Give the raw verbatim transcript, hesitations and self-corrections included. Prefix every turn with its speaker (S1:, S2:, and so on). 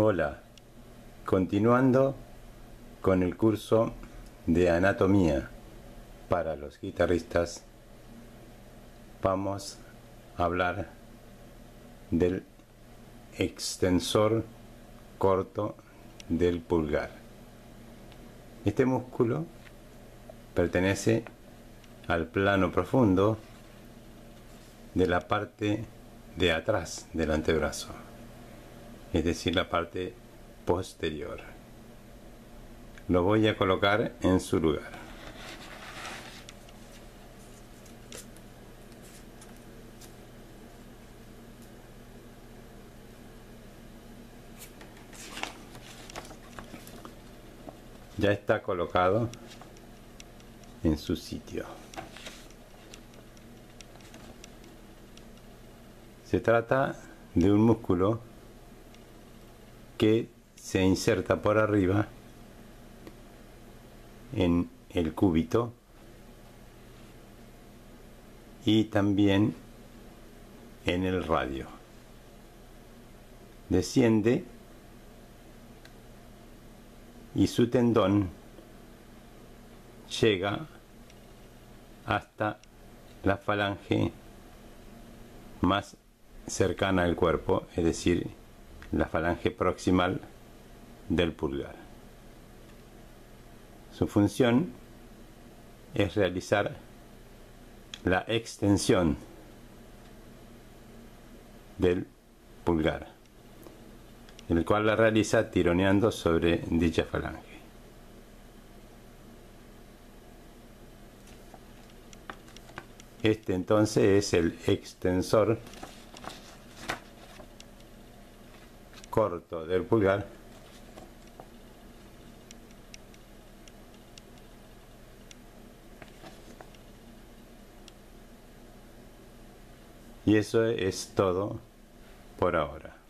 S1: Hola, continuando con el curso de anatomía para los guitarristas, vamos a hablar del extensor corto del pulgar. Este músculo pertenece al plano profundo de la parte de atrás del antebrazo, es decir, la parte posterior. Lo voy a colocar en su lugar. Ya está colocado en su sitio. Se trata de un músculo que se inserta por arriba en el cúbito y también en el radio. Desciende y su tendón llega hasta la falange más cercana al cuerpo, es decir, la falange proximal del pulgar. Su función es realizar la extensión del pulgar, el cual la realiza tironeando sobre dicha falange. Este entonces es el extensor corto del pulgar, y eso es todo por ahora.